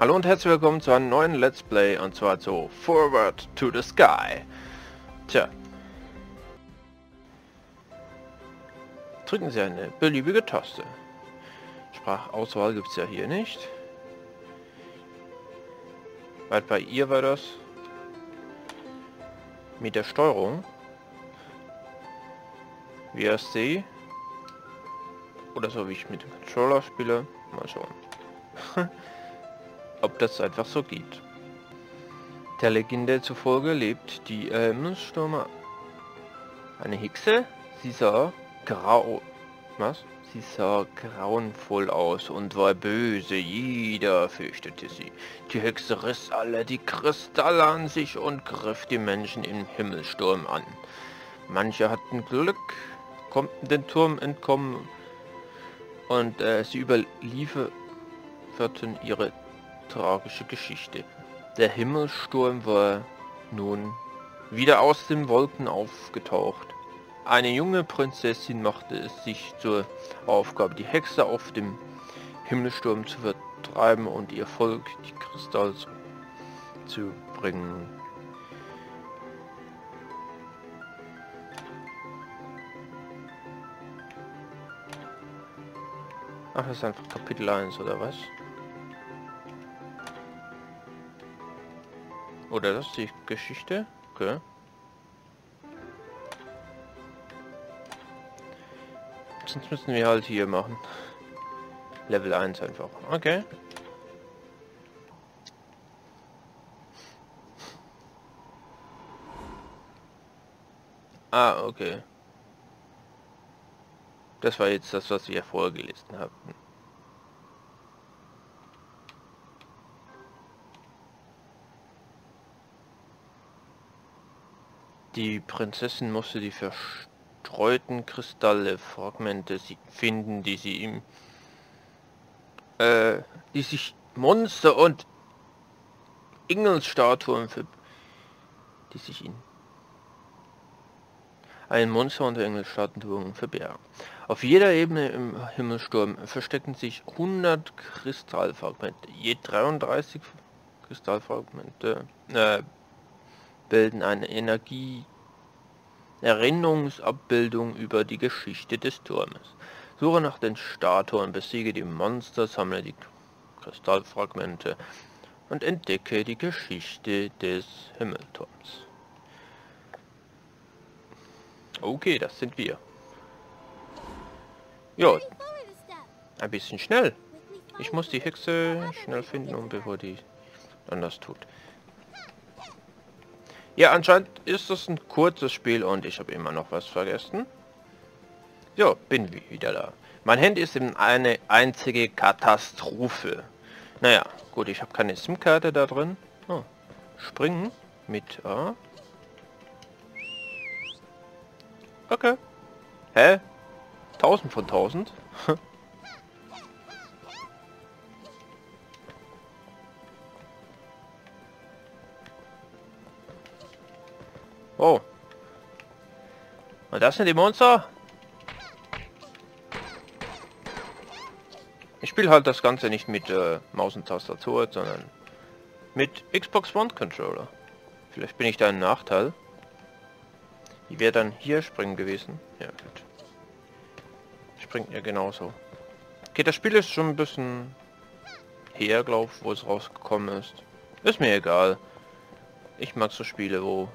Hallo und herzlich willkommen zu einem neuen Let's Play, und zwar zu Forward to the Sky. Tja. Drücken Sie eine beliebige Taste. Sprachauswahl gibt es ja hier nicht. Weil bei ihr war das mit der Steuerung. Wie erst sehe. Oder so wie ich mit dem Controller spiele. Mal schauen. Ob das einfach so geht. Der Legende zufolge lebt die Himmelsstürmer. Eine Hexe? Sie sah grauenvoll aus und war böse. Jeder fürchtete sie. Die Hexe riss alle die Kristalle an sich und griff die Menschen im Himmelsturm an. Manche hatten Glück, konnten den Turm entkommen und sie überlieferten ihre tragische Geschichte. Der Himmelsturm war nun wieder aus den Wolken aufgetaucht. Eine junge Prinzessin machte es sich zur Aufgabe, die Hexe auf dem Himmelsturm zu vertreiben und ihr Volk die Kristalle zu bringen. Ach, das ist einfach Kapitel 1 oder was? Oder das ist die Geschichte? Okay. Sonst müssen wir halt hier machen. Level 1 einfach. Okay. Ah, okay. Das war jetzt das, was wir vorgelesen hatten. Die Prinzessin musste die verstreuten Kristalle, Fragmente finden, die sie ihm, die sich Monster und Engelsstatuen die sich in ein Monster und Engelsstatuen verbergen. Auf jeder Ebene im Himmelsturm verstecken sich 100 Kristallfragmente. Je 33 Kristallfragmente bilden eine Erinnerungsabbildung über die Geschichte des Turmes. Suche nach den Statuen, besiege die Monster, sammle die Kristallfragmente und entdecke die Geschichte des Himmelturms. Okay, das sind wir. Ja, ein bisschen schnell. Ich muss die Hexe schnell finden, und bevor die anders tut. Ja, anscheinend ist das ein kurzes Spiel und ich habe immer noch was vergessen. Ja, bin wieder da. Mein Handy ist eben eine einzige Katastrophe. Naja, gut, ich habe keine SIM-Karte da drin. Oh, springen mit A. Okay. Hä? 1000 von 1000? Oh. Und das sind die Monster? Ich spiele halt das Ganze nicht mit Maus und Tastatur, sondern mit Xbox One Controller. Vielleicht bin ich da ein Nachteil. Wie wäre dann hier springen gewesen? Ja, gut. Springt ja genauso. Okay, das Spiel ist schon ein bisschen her, glaube ich, wo es rausgekommen ist. Ist mir egal. Ich mag so Spiele, wo...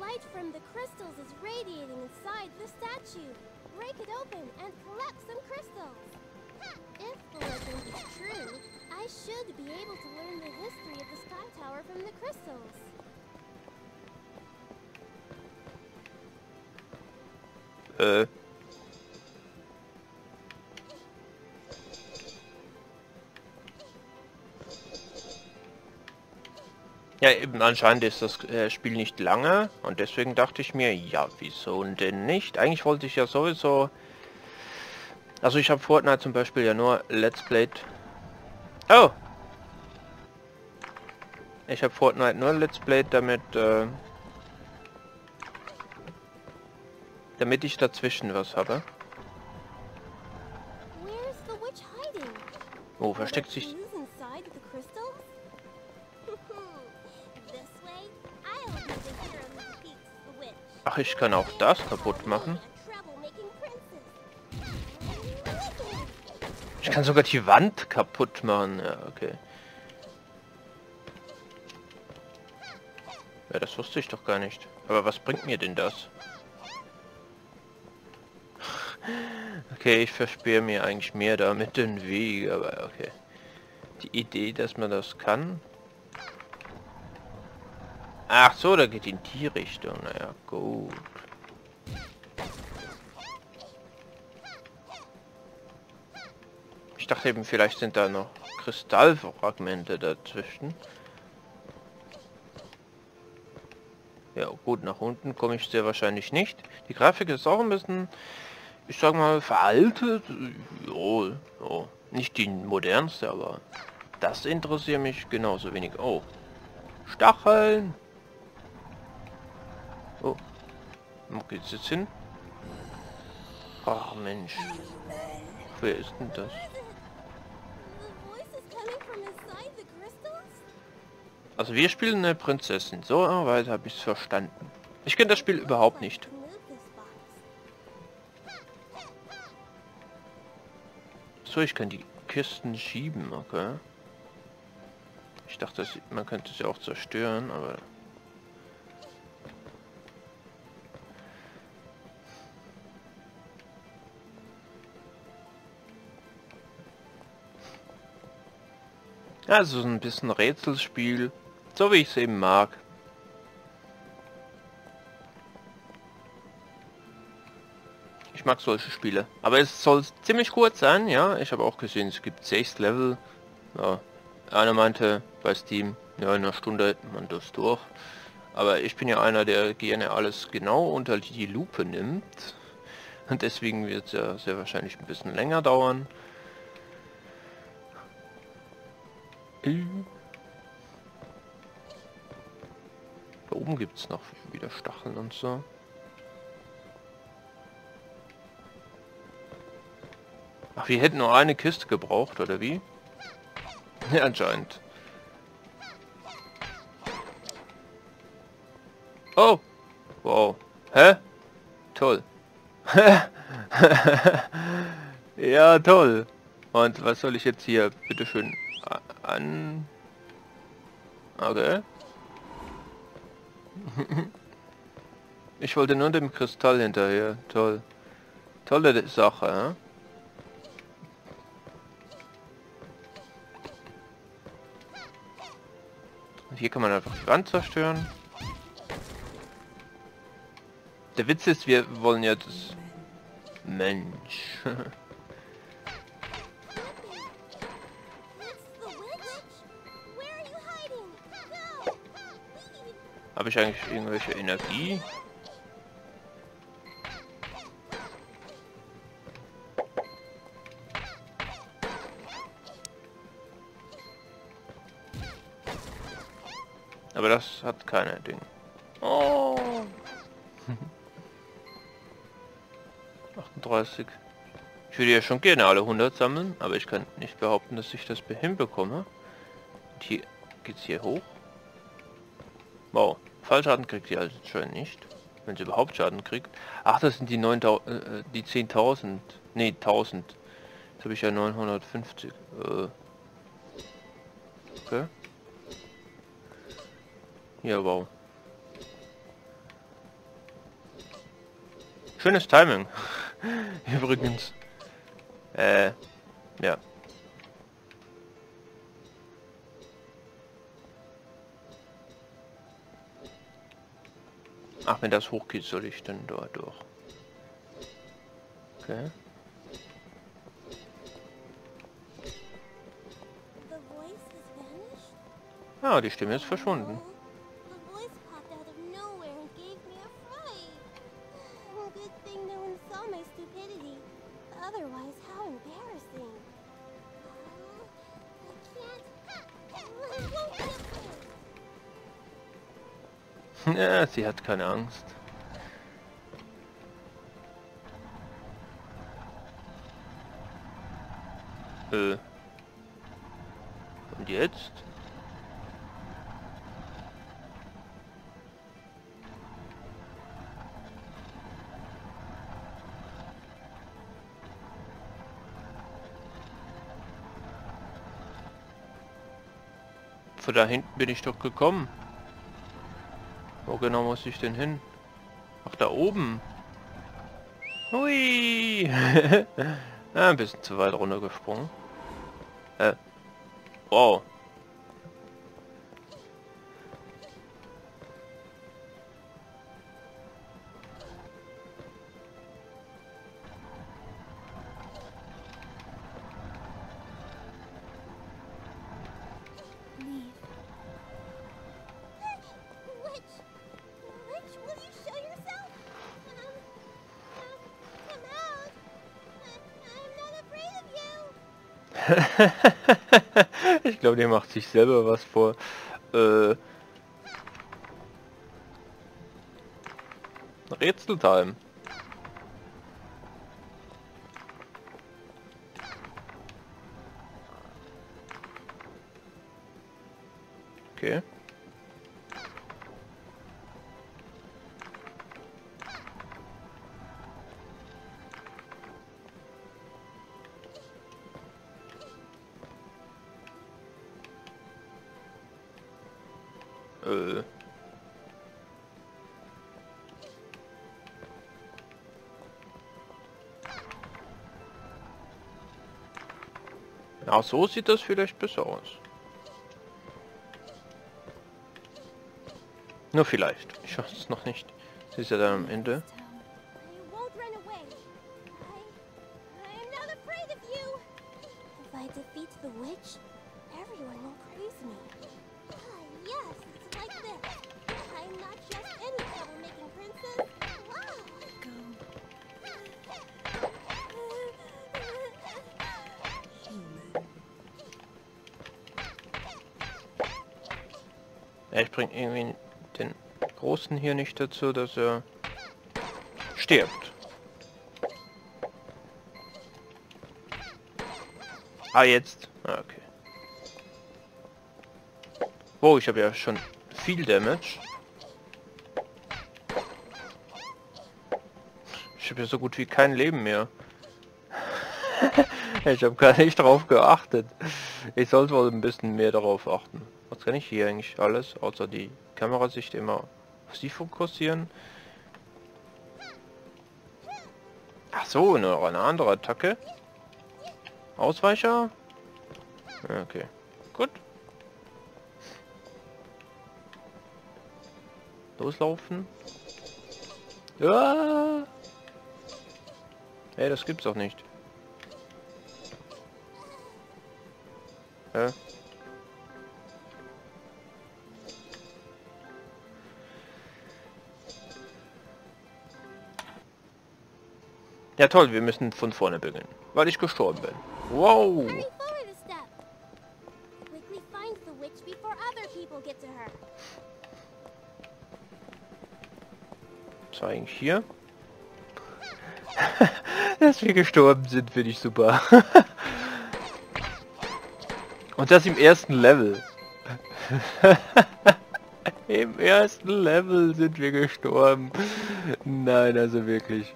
Ja, eben anscheinend ist das Spiel nicht lange und deswegen dachte ich mir, ja, wieso denn nicht? Eigentlich wollte ich ja sowieso... Also ich habe Fortnite zum Beispiel ja nur Let's Played... Oh! Ich habe Fortnite nur Let's Played damit, damit ich dazwischen was habe. Oh, versteckt sich... Ach, ich kann auch das kaputt machen. Ich kann sogar die Wand kaputt machen. Ja, okay. Ja, das wusste ich doch gar nicht. Aber was bringt mir denn das? Okay, ich versperre mir eigentlich mehr damit den Weg, aber okay. Die Idee, dass man das kann. Ach so, da geht in die Richtung. Naja, gut. Ich dachte eben, vielleicht sind da noch Kristallfragmente dazwischen. Ja, gut, nach unten komme ich sehr wahrscheinlich nicht. Die Grafik ist auch ein bisschen, ich sag mal, veraltet. Jo, jo. Nicht die modernste, aber das interessiert mich genauso wenig. Oh, Stacheln. Oh, wo geht's jetzt hin? Ach Mensch. Wer ist denn das? Also wir spielen eine Prinzessin. So weit habe ich es verstanden. Ich kenne das Spiel überhaupt nicht. So, ich kann die Kisten schieben, okay. Ich dachte, man könnte sie auch zerstören, aber... Also ein bisschen Rätselspiel, so wie ich es eben mag. Ich mag solche Spiele. Aber es soll ziemlich kurz sein, ja. Ich habe auch gesehen, es gibt 6 Level. Ja. Einer meinte bei Steam, ja, in einer Stunde hätte man das durch. Aber ich bin ja einer, der gerne alles genau unter die Lupe nimmt. Und deswegen wird es ja sehr wahrscheinlich ein bisschen länger dauern. Da oben gibt es noch wieder Stacheln und so. Ach, wir hätten nur eine Kiste gebraucht, oder wie? Ja, anscheinend. Oh! Wow. Hä? Toll. Ja, toll. Und was soll ich jetzt hier bitteschön an... Okay. Ich wollte nur dem Kristall hinterher. Toll. Tolle Sache, ja? Und hier kann man einfach die Wand zerstören. Der Witz ist, wir wollen ja das... Mensch. Habe ich eigentlich irgendwelche Energie? Aber das hat keine Ding. Oh. 38. Ich würde ja schon gerne alle 100 sammeln, aber ich kann nicht behaupten, dass ich das hinbekomme. Und hier geht's hier hoch. Wow, Fallschaden kriegt sie also schon nicht, wenn sie überhaupt Schaden kriegt. Ach, das sind die 9.000, die 10.000, nee 1.000. Jetzt habe ich ja 950. Okay. Ja, wow. Schönes Timing. Übrigens. Ja. Ach, wenn das hochgeht, soll ich dann dort durch. Okay. Ah, die Stimme ist verschwunden. Ja, sie hat keine Angst. Und jetzt? Von da hinten bin ich doch gekommen. Wo genau muss ich denn hin? Ach, da oben. Hui. Ein bisschen zu weit runtergesprungen. Wow. Ich glaube, der macht sich selber was vor. Rätseltime. Okay. Ja, so sieht das vielleicht besser aus. Nur vielleicht. Ich weiß es noch nicht. Sie ist ja dann am Ende. Ja, ich bringe irgendwie den Großen hier nicht dazu, dass er stirbt. Ah, jetzt. Ah, okay. Wow, ich habe ja schon viel Damage. Ich habe ja so gut wie kein Leben mehr. Ich habe gar nicht drauf geachtet. Ich sollte wohl ein bisschen mehr darauf achten. Was kann ich hier eigentlich alles, außer die Kamerasicht immer auf sie fokussieren? Ach so, noch eine andere Attacke. Ausweicher? Okay, gut. Loslaufen. Ja. Hey, das gibt's doch nicht. Ja. Ja toll, wir müssen von vorne beginnen, weil ich gestorben bin. Wow. Was war eigentlich hier? Dass wir gestorben sind, finde ich super. Und das im ersten Level. Im ersten Level sind wir gestorben. Nein, also wirklich.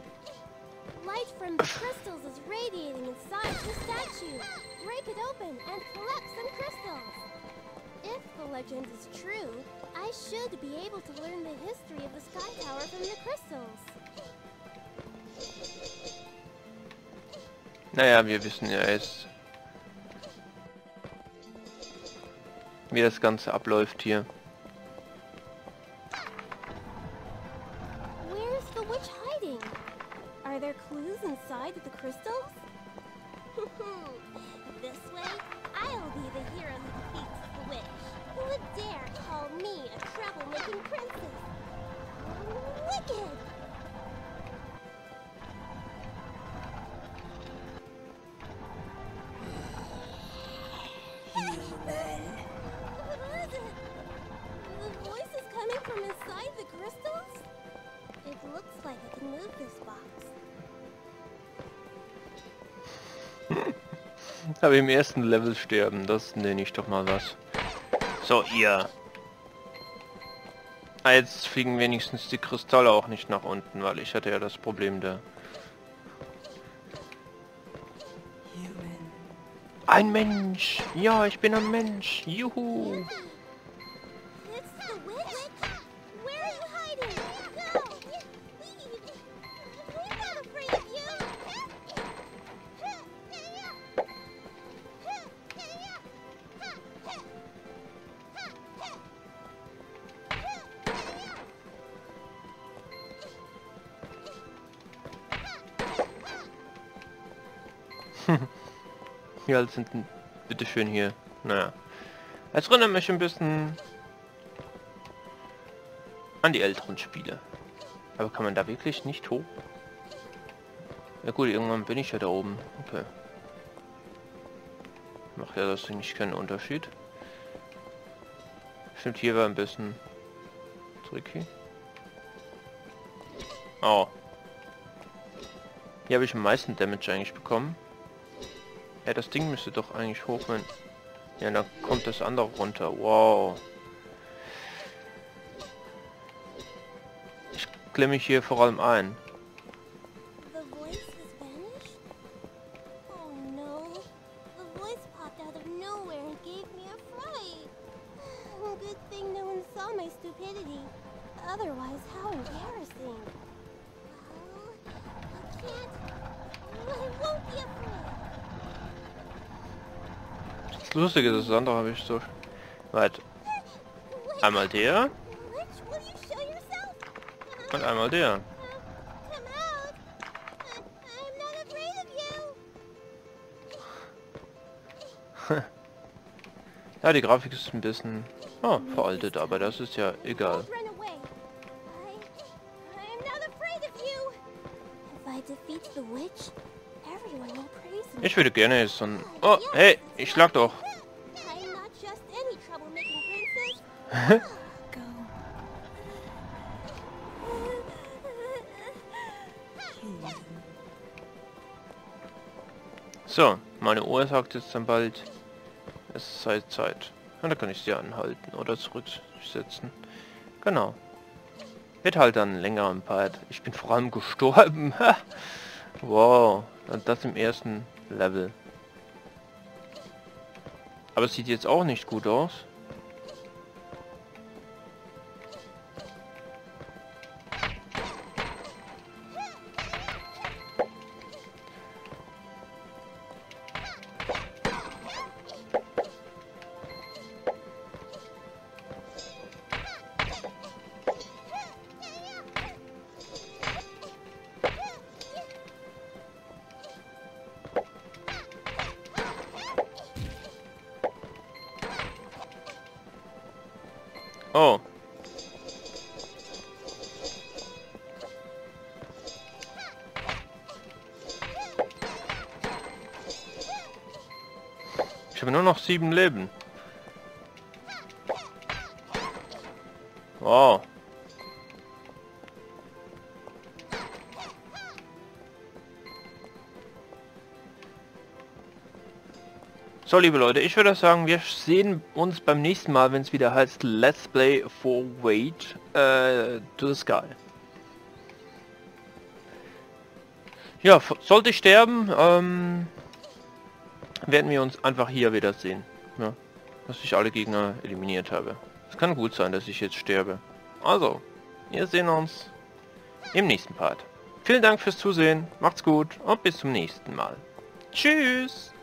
Legend is true, I should be able to learn the history of the Sky Tower from the crystals. Naja, wir wissen ja jetzt, wie das Ganze abläuft hier. Where's the witch hiding? Are there clues inside the crystals? This way, I'll be the hero who defeats the witch. Who would dare call me a troublemaking princess? Wicked! What is it? The voice is coming from inside the crystals? It looks like I can move this box. Aber im ersten Level sterben, das nenne ich doch mal was. So, ihr. Ah, jetzt fliegen wenigstens die Kristalle auch nicht nach unten, weil ich hatte ja das Problem da. Ein Mensch! Ja, ich bin ein Mensch! Juhu! Wie alt sind denn bitteschön hier? Naja. Es erinnert mich ein bisschen an die älteren Spiele. Aber kann man da wirklich nicht hoch? Ja gut, irgendwann bin ich ja da oben. Okay. Macht ja das nicht keinen Unterschied. Stimmt, hier war ein bisschen tricky. Oh. Hier habe ich am meisten Damage eigentlich bekommen. Ja, das Ding müsste doch eigentlich hoch werden. Ja, dann kommt das andere runter. Wow. Ich klemme mich hier vor allem ein. The voice has vanished? Oh no. The voice popped out of nowhere and gave me a fright. Good thing no one saw my stupidity. Otherwise, how embarrassing. Oh, I can't. I won't be afraid. Das Lustige ist, das andere habe ich so weit. Einmal der Witch, will you show yourself? und einmal der. Come out. I'm not afraid of you. Ja, die Grafik ist ein bisschen veraltet, aber das ist ja egal. Don't run away. I'm not afraid of you. If I defeat the witch, everyone will praise me. Ich würde gerne jetzt so ein... Oh, hey, ich schlag doch. I'm not just any troublemaking princess. Go. So, meine Uhr sagt jetzt dann bald, es sei Zeit. Und da kann ich sie anhalten oder zurücksetzen. Genau. Wird halt dann ein längerer Part. Ich bin vor allem gestorben. Wow, und das im ersten Level. Aber es sieht jetzt auch nicht gut aus. Oh. Ich habe nur noch 7 Leben. Wow. So, liebe Leute, ich würde sagen, wir sehen uns beim nächsten Mal, wenn es wieder heißt Let's Play for Wait to the Sky. Ja, sollte ich sterben, werden wir uns einfach hier wieder sehen. Ja, dass ich alle Gegner eliminiert habe. Es kann gut sein, dass ich jetzt sterbe. Also, wir sehen uns im nächsten Part. Vielen Dank fürs Zusehen, macht's gut und bis zum nächsten Mal. Tschüss!